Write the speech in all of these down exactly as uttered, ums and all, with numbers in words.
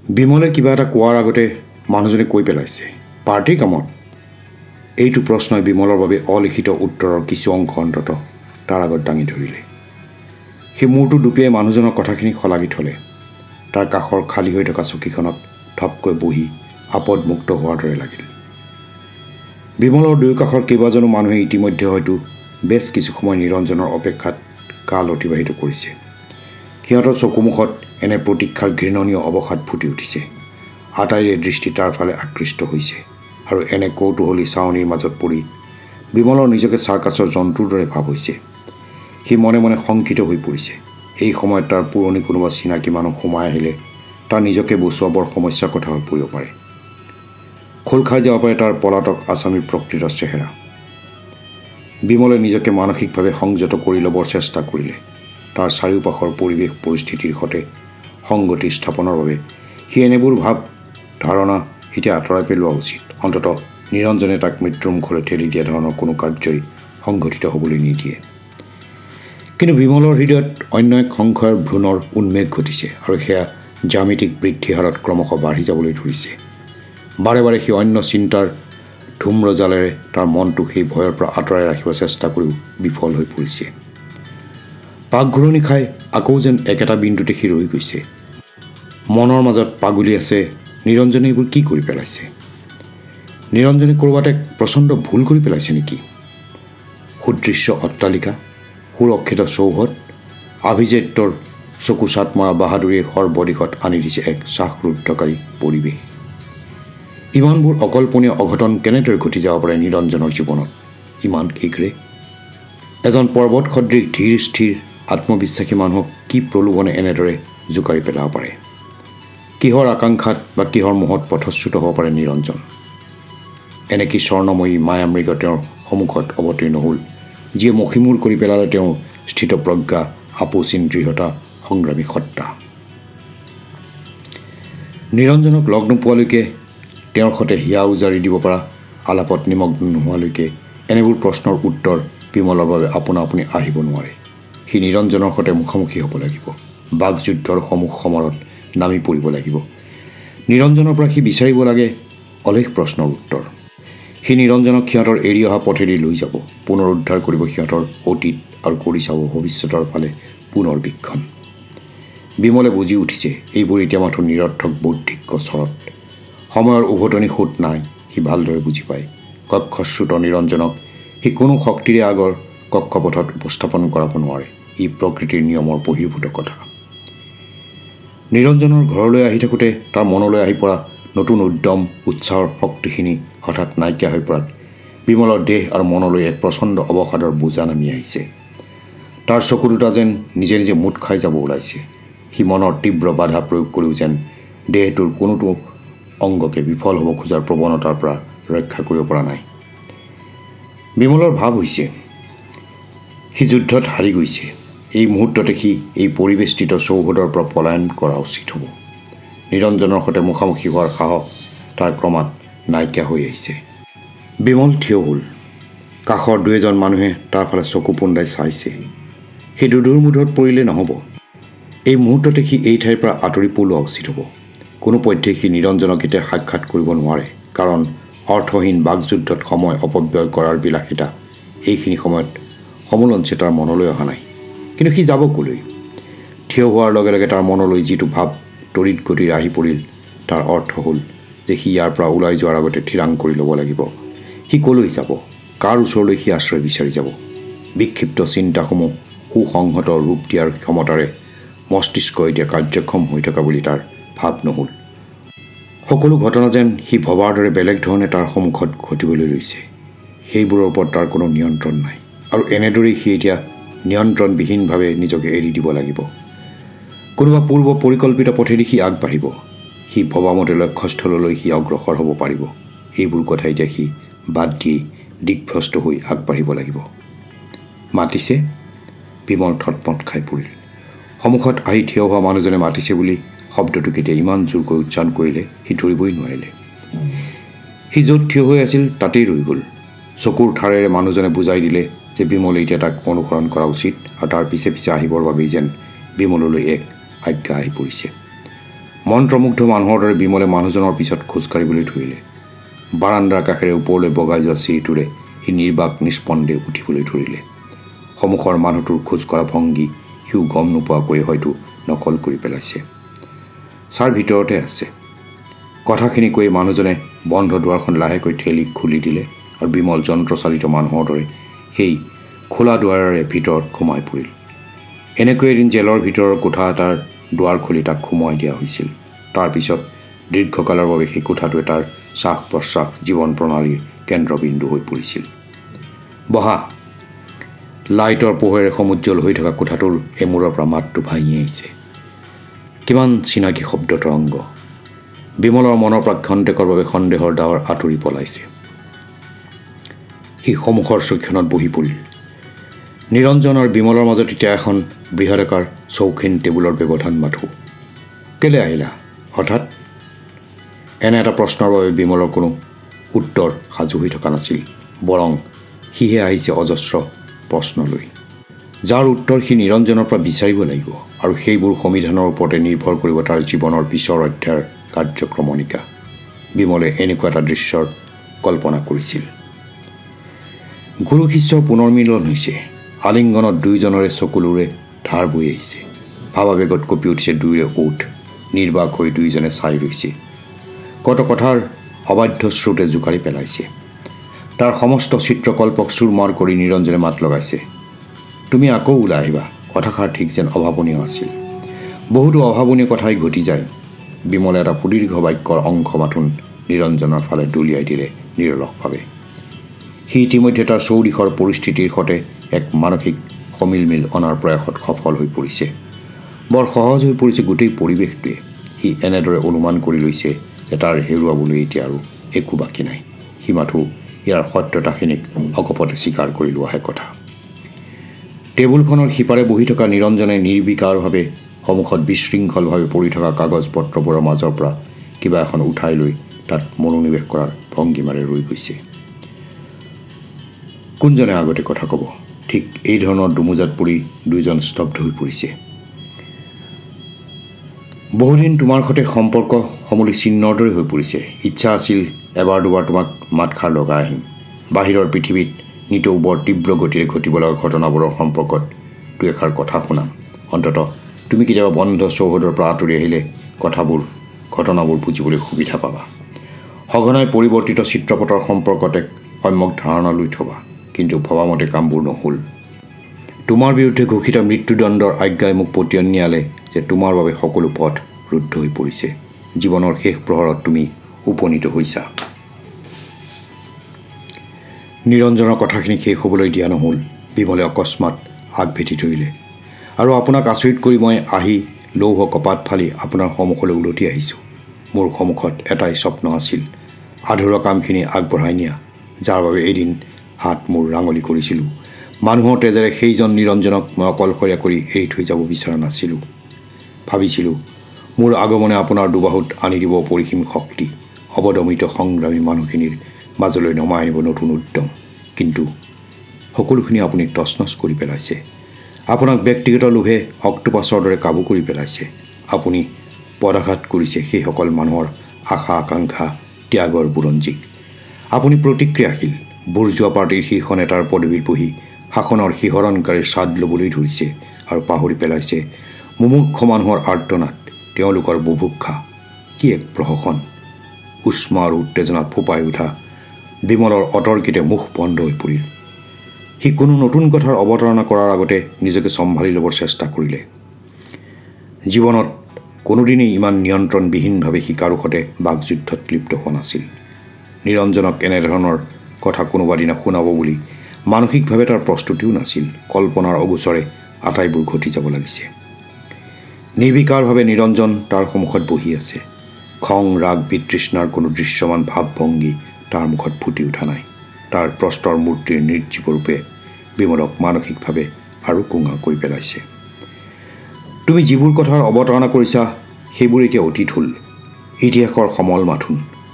বিমলে কিবা এটা কোৱাৰ আগতে মানুহজনে কৈ পেলাইছে পাৰ্টিৰ কামত। এইটো প্ৰশ্নই বিমলৰ বাবে অলিখিত উত্তৰৰ কিছু অংশ অন্তত তাৰ আগত দাঙি ধৰিলে। সেই মূৰটো দুপিয়াই মানুহজনৰ কথাখিনি শলাগি থলে। তাৰ কাষৰ খালী হৈ থকা চকীখনত থপকৈ বহি আপদমুক্ত হোৱাৰ দৰে লাগিল। বিমলৰ দুয়ো কাষৰ কেইবাজনো মানুহে ইতিমধ্যে হয়তো বেছ কিছু সময় নিৰঞ্জনৰ অপেক্ষাত কাল অতিবাহিত কৰিছে। সিহঁতৰ চকুমুখত এনে প্ৰতীক্ষাৰ ঘৃণনীয় অৱসাদ ফুটি উঠিছে। আটাইৰে দৃষ্টি তাৰ ফালে আকৃষ্ট হৈছে আৰু এনে কৌতূহলী চাৱনিৰ মাজত পৰি বিমলৰ নিজকে চাৰ্কাছৰ জন্তুৰ দৰে ভাৱ হৈছে। সি মনে মনে শংকিত হৈ পৰিছে। এই সময়ত তাৰ পুৰণি কোনোবা চিনাকি মানুহ সোমাই আহিলে তাৰ নিজকে বচোৱা বৰ সমস্যাৰ কথা হৈ পৰিব পাৰে। খোল খাই যাব পাৰে তাৰ পলাতক আছামী প্ৰকৃত চেহেৰা। বিমলে নিজকে মানসিকভাৱে সংযত কৰি ল'বৰ চেষ্টা কৰিলে। তাৰ চাৰিওপাশৰ পৰিৱেশ পৰিস্থিতিৰ সৈতে সংগতি স্থাপনৰ বাবে সি এনেবোৰ ভাৱ ধাৰণা এতিয়া আঁতৰাই পেলোৱা উচিত। অন্ততঃ নিৰঞ্জনে তাক মৃত্যুৰ মুখলৈ ঠেলি দিয়া ধৰণৰ কোনো কাৰ্যই সংঘটিত হ'বলৈ নিদিয়ে। কিন্তু বিমলৰ হৃদয়ত অন্য এক সংশয়ৰ ভ্ৰূণৰ উন্মেষ ঘটিছে আৰু সেয়া জ্যামিতিক বৃদ্ধি হাৰত ক্ৰমশঃ বাঢ়ি যাবলৈ ধৰিছে। বাৰে বাৰে সি অন্য চিন্তাৰ ধূম্ৰজালেৰে তাৰ মনটোক সেই ভয়ৰ পৰা আঁতৰাই ৰাখিব চেষ্টা কৰিও বিফল হৈ পৰিছে। পাকঘূৰণি খাই আকৌ যেন একেটা বিন্দুতে সি ৰৈ গৈছে। মনৰ মাজত পাগুলি আছে নিৰঞ্জনে এইবোৰ কি কৰি পেলাইছে। নিৰঞ্জনে ক'ৰবাত এক প্ৰচণ্ড ভুল কৰি পেলাইছে নেকি? সুদৃশ্য অট্টালিকা, সুৰক্ষিত চৌহদ, আভিজাত্যৰ চকু চাট মৰা বাহাদুৰীয়ে সৰ্বদিশত আনি দিছে এক শ্বাসৰুদ্ধকাৰী পৰিৱেশ। ইমানবোৰ অকল্পনীয় অঘটন কেনেদৰে ঘটি যাব পাৰে নিৰঞ্জনৰ জীৱনত ইমান শীঘ্ৰে? এজন পৰ্বত সদৃশ ধীৰ স্থিৰ আত্মবিশ্বাসী মানুহক কি প্ৰলোভনে এনেদৰে জোকাৰি পেলাব পাৰে? কিহৰ আকাংক্ষাত বা কিহৰ মোহত পথচ্যুত হ'ব পাৰে নিৰঞ্জন? এনেকি স্বৰ্ণময়ী মায়ামৃগ তেওঁৰ সন্মুখত অৱতীৰ্ণ হ'ল, যিয়ে মষিমূৰ কৰি পেলালে তেওঁৰ স্থিতপ্ৰজ্ঞা, আপোচীন দৃঢ়তা, সংগ্ৰামী সত্তা। নিৰঞ্জনক লগ নোপোৱালৈকে, তেওঁৰ সৈতে হিয়া উজাৰি দিব পৰা আলাপত নিমগ্ন নোহোৱালৈকে এনেবোৰ প্ৰশ্নৰ উত্তৰ বিমলৰ বাবে আপোনা আপুনি আহিব নোৱাৰে। সি নিৰঞ্জনৰ সৈতে মুখামুখি হ'ব লাগিব। বাকযুদ্ধৰ সমুখ সমৰত নামি পৰিব লাগিব। নিৰঞ্জনৰ পৰা সি বিচাৰিব লাগে অলেখ প্ৰশ্নৰ উত্তৰ। সি নিৰঞ্জনক সিহঁতৰ এৰি অহা পথেদি লৈ যাব, পুনৰুদ্ধাৰ কৰিব সিহঁতৰ অতীত আৰু কৰি চাব ভৱিষ্যতৰ ফালে পুনৰ বীক্ষণ। বিমলে বুজি উঠিছে এইবোৰ এতিয়া মাথো নিৰৰ্থক বৌদ্ধিক চৰত। সময়ৰ উভতনি সোঁত নাই, সি ভালদৰে বুজি পায়। কক্ষশ্ৰুত নিৰঞ্জনক সি কোনো শক্তিৰে আগৰ কক্ষপথত উপস্থাপন কৰাব নোৱাৰে। ই প্ৰকৃতিৰ নিয়মৰ বহিৰ্ভূত কথা। নিৰঞ্জনৰ ঘৰলৈ আহি থাকোঁতে তাৰ মনলৈ আহি পৰা নতুন উদ্যম উৎসাহৰ শক্তিখিনি হঠাৎ নাইকিয়া হৈ পৰাত বিমলৰ দেহ আৰু মনলৈ এক প্ৰচণ্ড অৱসাদৰ বোজা নামি আহিছে। তাৰ চকু দুটা যেন নিজে নিজে মুঠ খাই যাব ওলাইছে। সি মনৰ তীব্ৰ বাধা প্ৰয়োগ কৰিও যেন দেহটোৰ কোনোটো অংগকে বিফল হ'ব খোজাৰ প্ৰৱণতাৰ পৰা ৰক্ষা কৰিব পৰা নাই। বিমলৰ ভাৱ হৈছে সি যুদ্ধত হাৰি গৈছে। এই মুহূৰ্ততে সি এই পৰিবেষ্টিত চৌহদৰ পৰা পলায়ন কৰা উচিত হ'ব। নিৰঞ্জনৰ সৈতে মুখামুখি হোৱাৰ সাহস তাৰ ক্ৰমাৎ নাইকিয়া হৈ আহিছে। বিমল থিয় হ'ল। কাষৰ দুই এজন মানুহে তাৰ ফালে চকু পোন্দাই চাইছে। সেই দুধুৰ মুধত পৰিলে নহ'ব। এই মুহূৰ্ততে সি এই ঠাইৰ পৰা আঁতৰি পলোৱা উচিত হ'ব। কোনোপধ্যে সি নিৰঞ্জনক এতিয়া সাক্ষাৎ কৰিব নোৱাৰে, কাৰণ অৰ্থহীন বাকযুদ্ধত সময় অপব্যয় কৰাৰ বিলাসিতা এইখিনি সময়ত সমোলঞ্চে তাৰ মনলৈ অহা নাই। কিন্তু সি যাব ক'লৈ? থিয় হোৱাৰ লগে লগে তাৰ মনলৈ যিটো ভাৱ তড়িৎ গতিৰে আহি পৰিল, তাৰ অৰ্থ হ'ল যে সি ইয়াৰ পৰা ওলাই যোৱাৰ আগতে থিৰাং কৰি ল'ব লাগিব সি ক'লৈ যাব, কাৰ ওচৰলৈ সি আশ্ৰয় বিচাৰি যাব। বিক্ষিপ্ত চিন্তাসমূহ সুসংহত ৰূপ দিয়াৰ ক্ষমতাৰে মস্তিষ্ক এতিয়া কাৰ্যক্ষম হৈ থকা বুলি তাৰ ভাৱ নহ'ল। সকলো ঘটনা যেন সি ভবাৰ দৰে বেলেগ ধৰণে তাৰ সন্মুখত ঘটিবলৈ লৈছে। সেইবোৰৰ ওপৰত তাৰ কোনো নিয়ন্ত্ৰণ নাই আৰু এনেদৰেই সি এতিয়া নিয়ন্ত্ৰণবিহীনভাৱে নিজকে এৰি দিব লাগিব। কোনোবা পূৰ্ব পৰিকল্পিত পথেদি সি আগবাঢ়িব। সি ভবামতে লক্ষ্যস্থললৈ সি অগ্ৰসৰ হ'ব পাৰিব। এইবোৰ কথা এতিয়া সি বাদ দি দিগ্ভ্ৰষ্ট হৈ আগবাঢ়িব লাগিব। মাতিছে? বিমল থতমত খাই পৰিল। সন্মুখত আহি থিয় হোৱা মানুহজনে মাতিছে বুলি শব্দটো কেতিয়া ইমান জোৰকৈ উচ্চাৰণ কৰিলে সি ধৰিবই নোৱাৰিলে। সি য'ত থিয় হৈ আছিল তাতেই ৰৈ গ'ল। চকুৰ ধাৰেৰে মানুহজনে বুজাই দিলে যে বিমলে এতিয়া তাক অনুসৰণ কৰা উচিত আৰু তাৰ পিছে পিছে আহিবৰ বাবেই যেন বিমললৈ এক আজ্ঞা আহি পৰিছে। মন্ত্ৰমুগ্ধ মানুহৰ দৰে বিমলে মানুহজনৰ পিছত খোজ কাঢ়িবলৈ ধৰিলে। বাৰাণ্ডাৰ কাষেৰে ওপৰলৈ বগাই যোৱা চিৰিটোৰে সি নিৰ্বাক নিস্পন্দে উঠিবলৈ ধৰিলে। সন্মুখৰ মানুহটোৰ খোজ কঢ়া ভংগী সিও গম নোপোৱাকৈ হয়তো নকল কৰি পেলাইছে। ছাৰ ভিতৰতে আছে। কথাখিনি কৈ মানুহজনে বন্ধ দুৱাৰখন লাহেকৈ ঠেলি খুলি দিলে আৰু বিমল যন্ত্ৰচালিত মানুহৰ দৰে সেই খোলা দুৱাৰেৰে ভিতৰত সোমাই পৰিল। এনেকৈ এদিন জেলৰ ভিতৰৰ কোঠা এটাৰ দুৱাৰ খুলি তাক সোমোৱাই দিয়া হৈছিল। তাৰপিছত দীৰ্ঘকালৰ বাবে সেই কোঠাটোৱে তাৰ শ্বাস প্ৰশ্বাস জীৱন প্ৰণালীৰ কেন্দ্ৰবিন্দু হৈ পৰিছিল। বহা। লাইটৰ পোহৰেৰে সমুজ্জ্বল হৈ থকা কোঠাটোৰ এমূৰৰ পৰা মাতটো ভাঙি আহিছে। কিমান চিনাকি শব্দ তৰংগ। বিমলৰ মনৰ পৰা ক্ষন্তেকৰ বাবে সন্দেহৰ ডাৱৰ আঁতৰি পলাইছে। সি সন্মুখৰ চকীখনত বহি পৰিল। নিৰঞ্জন আৰু বিমলৰ মাজত এতিয়া এখন বৃহদাকাৰ চৌখিন টেবুলৰ ব্যৱধান মাথো। কেলে আহিলা হঠাৎ? এনে এটা প্ৰশ্নৰ বাবে বিমলৰ কোনো উত্তৰ সাজু হৈ থকা নাছিল। বৰং সিহে আহিছে অজস্ৰ প্ৰশ্ন লৈ, যাৰ উত্তৰ সি নিৰঞ্জনৰ পৰা বিচাৰিব লাগিব আৰু সেইবোৰ সংবিধানৰ ওপৰতে নিৰ্ভৰ কৰিব তাৰ জীৱনৰ পিছৰ অধ্যায়ৰ কাৰ্যক্ৰমণিকা। বিমলে এনেকুৱা এটা দৃশ্যৰ কল্পনা কৰিছিল। গুৰু শিষ্যৰ পুনৰ মিলন হৈছে। আলিংগনত দুয়োজনৰে চকুলোৰে ধাৰ বৈ আহিছে। ভাৱাবেগত কঁপি উঠিছে দুয়োৰে ওঠ। নিৰ্বাক হৈ দুয়োজনে চাই ৰৈছে। কত কথাৰ অবাধ্য স্ৰোতে জোকাৰি পেলাইছে। তাৰ সমস্ত চিত্ৰকল্পক চুৰমাৰ কৰি নিৰঞ্জনে মাত লগাইছে, তুমি আকৌ ওলাই আহিবা। কথাষাৰ ঠিক যেন অভাৱনীয় আছিল। বহুতো অভাৱনীয় কথাই ঘটি যায়। বিমলে এটা সুদীৰ্ঘ বাক্যৰ অংশ মাথোন নিৰঞ্জনৰ ফালে দলিয়াই দিলে নিৰলসভাৱে। সি ইতিমধ্যে তাৰ চৌদিশৰ পৰিস্থিতিৰ সৈতে এক মানসিক সমিলমিল অনাৰ প্ৰয়াসত সফল হৈ পৰিছে। বৰ সহজ হৈ পৰিছে গোটেই পৰিৱেশটোৱে। সি এনেদৰে অনুমান কৰি লৈছে যে তাৰ হেৰুৱাবলৈ এতিয়া আৰু একো বাকী নাই। সি মাথো ইয়াৰ সত্যতাখিনিক অকপতে স্বীকাৰ কৰি লোৱাহে কথা। টেবুলখনৰ সিপাৰে বহি থকা নিৰঞ্জনে নিৰ্বিকাৰভাৱে সন্মুখত বিশৃংখলভাৱে পৰি থকা কাগজ পত্ৰবোৰৰ মাজৰ পৰা কিবা এখন উঠাই লৈ তাত মনোনিৱেশ কৰাৰ ভংগীমাৰে ৰৈ গৈছে। কোনজনে আগতে কথা ক'ব, ঠিক এই ধৰণৰ দুমোজাত পৰি দুয়োজন স্তব্ধ হৈ পৰিছে। বহুদিন তোমাৰ সৈতে সম্পৰ্ক সমূলি চিহ্নৰ দৰে হৈ পৰিছে। ইচ্ছা আছিল এবাৰ দুবাৰ তোমাক মাতষাৰ লগাই আহিম। বাহিৰৰ পৃথিৱীত নিতৌ বৰ তীব্ৰ গতিৰে ঘটিব লগা ঘটনাবোৰৰ সম্পৰ্কত দুই এষাৰ কথা শুনাম। অন্ততঃ তুমি কেতিয়াবা বন্ধ চৌহদৰ পৰা আঁতৰি আহিলে কথাবোৰ ঘটনাবোৰ বুজিবলৈ সুবিধা পাবা। সঘনাই পৰিৱৰ্তিত চিত্ৰপটৰ সম্পৰ্কত এক সম্যক ধাৰণা লৈ থবা। কিন্তু ভবামতে কামবোৰ নহ'ল। তোমাৰ বিৰুদ্ধে ঘোষিত মৃত্যুদণ্ডৰ আজ্ঞাই মোক পতিয়ন নিয়ালে যে তোমাৰ বাবে সকলো পথ ৰুদ্ধ হৈ পৰিছে। জীৱনৰ শেষ প্ৰহৰত তুমি উপনীত হৈছা। নিৰঞ্জনৰ কথাখিনি শেষ হ'বলৈ দিয়া নহ'ল। বিমলে অকস্মাত আগভেটি ধৰিলে। আৰু আপোনাক আচৰিত কৰি মই আহি লৌহ কপাত ফালি আপোনাৰ সন্মুখলৈ উলটি আহিছোঁ। মোৰ সন্মুখত এটাই স্বপ্ন আছিল, আধৰুৱা কামখিনি আগবঢ়াই নিয়া, যাৰ বাবে এদিন হাত মোৰ ৰাঙলি কৰিছিলোঁ। মানুহৰ তেজেৰে সেইজন নিৰঞ্জনক মই অকলশৰীয়া কৰি এৰি থৈ যাব বিচৰা নাছিলোঁ। ভাবিছিলোঁ মোৰ আগমনে আপোনাৰ দুবাহুত আনি দিব পৰিসীম শক্তি, অৱদমিত সংগ্ৰামী মানুহখিনিৰ মাজলৈ নমাই আনিব নতুন উদ্যম। কিন্তু সকলোখিনি আপুনি তছনছ কৰি পেলাইছে। আপোনাক ব্যক্তিগত লোভে অক্টোপাছৰ দৰে কাবু কৰি পেলাইছে। আপুনি পদাঘাত কৰিছে সেইসকল মানুহৰ আশা আকাংক্ষা ত্যাগৰ বুৰঞ্জীক। আপুনি প্ৰতিক্ৰিয়াশীল বুৰ্জোৱা পাৰ্টীৰ শীৰ্ষ নেতাৰ পদবীত বহি শাসনৰ শিহৰণকাৰীৰ স্বাদ ল'বলৈ ধৰিছে আৰু পাহৰি পেলাইছে মুমূৰ্ষ মানুহৰ আৰ্তনাদ, তেওঁলোকৰ বুভুক্ষা। কি এক প্ৰহসন! উষ্মা আৰু উত্তেজনাত ফোপাই উঠা বিমলৰ অতৰ্কিতে মুখ বন্ধ হৈ পৰিল। সি কোনো নতুন কথাৰ অৱতাৰণা কৰাৰ আগতে নিজকে চম্ভালি ল'বৰ চেষ্টা কৰিলে। জীৱনত কোনোদিনেই ইমান নিয়ন্ত্ৰণবিহীনভাৱে সি কাৰো সৈতে বাকযুদ্ধত লিপ্ত হোৱা নাছিল। নিৰঞ্জনক এনেধৰণৰ কথা কোনোবা দিনা শুনাব বুলি মানসিকভাৱে তাৰ প্ৰস্তুতিও নাছিল। কল্পনাৰ অগোচৰে আটাইবোৰ ঘটি যাব লাগিছে। নিৰ্বিকাৰভাৱে নিৰঞ্জন তাৰ সন্মুখত বহি আছে। খং ৰাগ বিতৃষ্ণাৰ কোনো দৃশ্যমান ভাৱভংগী তাৰ মুখত ফুটি উঠা নাই। তাৰ প্ৰস্তৰ মূৰ্তিৰ নিৰ্জীৱ ৰূপে বিমলক মানসিকভাৱে আৰু কোঙা কৰি পেলাইছে। তুমি যিবোৰ কথাৰ অৱতাৰণা কৰিছা সেইবোৰ এতিয়া অতীত হ'ল, ইতিহাসৰ সমল মাথোন।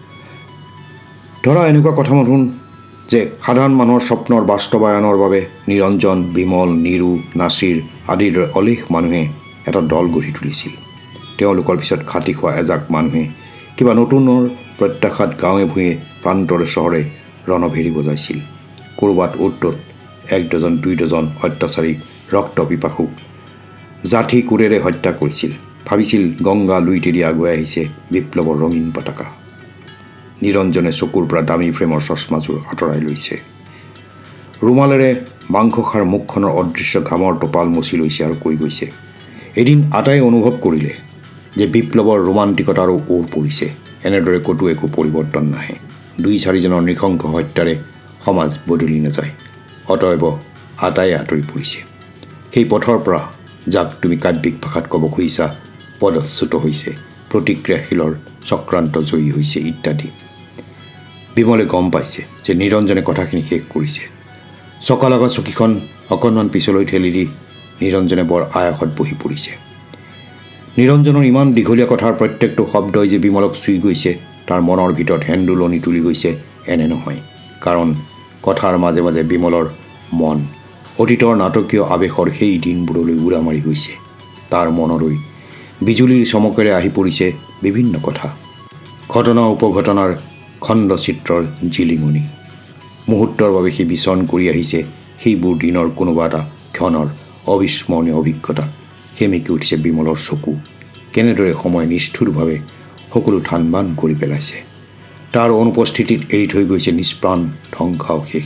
ধৰা এনেকুৱা কথা মাথোন যে সাধাৰণ মানুহৰ স্বপ্নৰ বাস্তৱায়নৰ বাবে নিৰঞ্জন, বিমল, নিৰু, নাছিৰ আদিৰ দৰে অলেখ মানুহে এটা দল গঢ়ি তুলিছিল। তেওঁলোকৰ পিছত খাটি খোৱা এজাক মানুহে কিবা নতুনৰ প্ৰত্যাশাত গাঁৱে ভূঞে প্ৰান্তৰে চহৰে ৰণভেৰী বজাইছিল। ক'ৰবাত অ'ত এক ডজন দুই ডজন অত্যাচাৰী ৰক্ত পিপাসুক জাঠি কোৰেৰে হত্যা কৰিছিল। ভাবিছিল গংগা লুইতেৰি আগুৱাই আহিছে বিপ্লৱৰ ৰঙীন পতাকা। নিৰঞ্জনে চকুৰ পৰা দামী ফ্ৰেমৰ চশমাযোৰ আঁতৰাই লৈছে। ৰুমালেৰে মাংসখাৰ মুখখনৰ অদৃশ্য ঘামৰ টোপাল মচি লৈছে আৰু কৈ গৈছে, এদিন আটাই অনুভৱ কৰিলে যে বিপ্লৱৰ ৰোমান্টিকতাৰো ওৰ পৰিছে। এনেদৰে ক'তো একো পৰিৱৰ্তন নাহে। দুই চাৰিজনৰ নৃশংস হত্যাৰে সমাজ বদলি নাযায়। অতএৱ আটাই আঁতৰি পৰিছে। সেই পথৰ পৰা যাক তুমি কাব্যিক ভাষাত ক'ব খুজিছা পদচ্যুত হৈছে, প্ৰতিক্ৰিয়াশীলৰ চক্ৰান্ত জয়ী হৈছে ইত্যাদি। বিমলে গম পাইছে যে নিৰঞ্জনে কথাখিনি শেষ কৰিছে। চকা লগা চকীখন অকণমান পিছলৈ ঠেলি দি নিৰঞ্জনে বৰ আয়াসত বহি পৰিছে। নিৰঞ্জনৰ ইমান দীঘলীয়া কথাৰ প্ৰত্যেকটো শব্দই যে বিমলক চুই গৈছে, তাৰ মনৰ ভিতৰত হেন্দোলনি তুলি গৈছে এনে নহয়। কাৰণ কথাৰ মাজে মাজে বিমলৰ মন অতীতৰ নাটকীয় আৱেশৰ সেই দিনবোৰলৈ উৰা মাৰি গৈছে। তাৰ মনলৈ বিজুলীৰ চমকেৰে আহি পৰিছে বিভিন্ন কথা, ঘটনা উপঘটনাৰ খণ্ডচিত্ৰৰ জিলিঙনি। মুহূৰ্তৰ বাবে সি বিচৰণ কৰি আহিছে সেইবোৰ দিনৰ কোনোবা এটা ক্ষণৰ অবিস্মৰণীয় অভিজ্ঞতা। সেমেকি উঠিছে বিমলৰ চকু। কেনেদৰে সময় নিষ্ঠুৰভাৱে সকলো থান বান কৰি পেলাইছে। তাৰ অনুপস্থিতিত এৰি থৈ গৈছে নিষ্প্ৰাণ ধ্বংসাৱশেষ।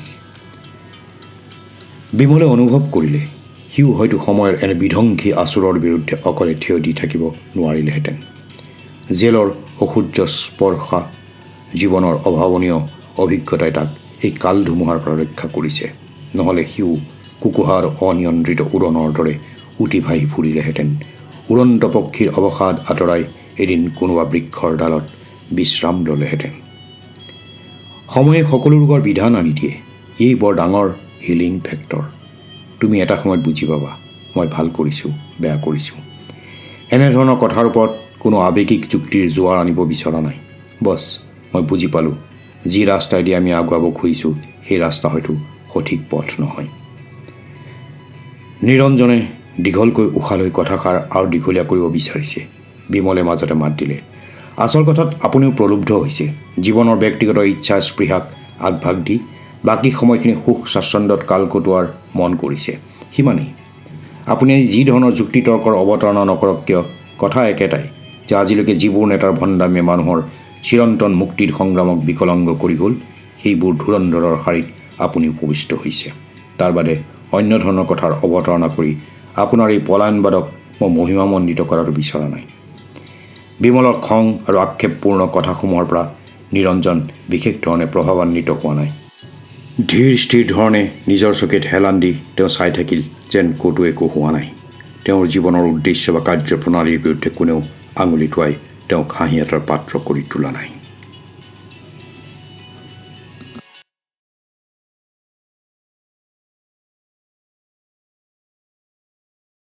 বিমলে অনুভৱ কৰিলে সিও হয়তো সময়ৰ এনে বিধ্বংসী আচুৰৰ বিৰুদ্ধে অকলে থিয় দি থাকিব নোৱাৰিলেহেঁতেন। জেলৰ অসূৰ্য স্পৰ্শা জীৱনৰ অভাৱনীয় অভিজ্ঞতাই তাক এই কাল ধুমুহাৰ পৰা ৰক্ষা কৰিছে। নহ'লে সিও কুকুহাৰ অনিয়ন্ত্ৰিত উৰণৰ দৰে উটি ভাহি ফুৰিলেহেঁতেন। উৰন্ত পক্ষীৰ অৱসাদ আঁতৰাই এদিন কোনোবা বৃক্ষৰ ডালত বিশ্ৰাম ল'লেহেঁতেন। সময়ে সকলো ৰোগৰ বিধান আনি দিয়ে। এই বৰ ডাঙৰ হিলিং ফেক্টৰ। তুমি এটা সময়ত বুজি পাবা মই ভাল কৰিছোঁ, বেয়া কৰিছোঁ। এনেধৰণৰ কথাৰ ওপৰত কোনো আৱেগিক যুক্তিৰ জোৱাৰ আনিব বিচৰা নাই। বছ মই বুজি পালোঁ যি ৰাস্তাইদি আমি আগুৱাব খুজিছোঁ সেই ৰাস্তা হয়তো সঠিক পথ নহয়। নিৰঞ্জনে দীঘলকৈ উশাহ লৈ কথাষাৰ আৰু দীঘলীয়া কৰিব বিচাৰিছে। বিমলে মাজতে মাত দিলে, আচল কথাত আপুনিও প্ৰলুব্ধ হৈছে। জীৱনৰ ব্যক্তিগত ইচ্ছা স্পৃহাক আগভাগ দি বাকী সময়খিনি সুখ স্বাচ্ছন্দ্যত কাল কটোৱাৰ মন কৰিছে, সিমানেই। আপুনি যি ধৰণৰ যুক্তি তৰ্কৰ অৱতাৰণা নকৰক কিয়, কথা একেটাই যে আজিলৈকে যিবোৰ নেতাৰ ভণ্ডামে মানুহৰ চিৰন্তন মুক্তিৰ সংগ্ৰামক বিকলাংগ কৰি গ'ল, সেইবোৰ ধুৰন্ধৰৰ শাৰীত আপুনি উপবিষ্ট হৈছে। তাৰ বাদে অন্য ধৰণৰ কথাৰ অৱতাৰণা কৰি আপোনাৰ এই পলায়নবাদক মই মহিমামণ্ডিত কৰাটো বিচৰা নাই। বিমলৰ খং আৰু আক্ষেপপূৰ্ণ কথাসমূহৰ পৰা নিৰঞ্জন বিশেষ ধৰণে প্ৰভাৱান্বিত হোৱা নাই। ধীৰ স্থিৰ ধৰণে নিজৰ চকুত হেলান দি তেওঁ চাই থাকিল যেন ক'তো একো হোৱা নাই। তেওঁৰ জীৱনৰ উদ্দেশ্য বা কাৰ্যপ্ৰণালীৰ বিৰুদ্ধে কোনেও আঙুলি টোৱাই তেওঁক হাঁহি এটাৰ পাত্ৰ কৰি তোলা নাই।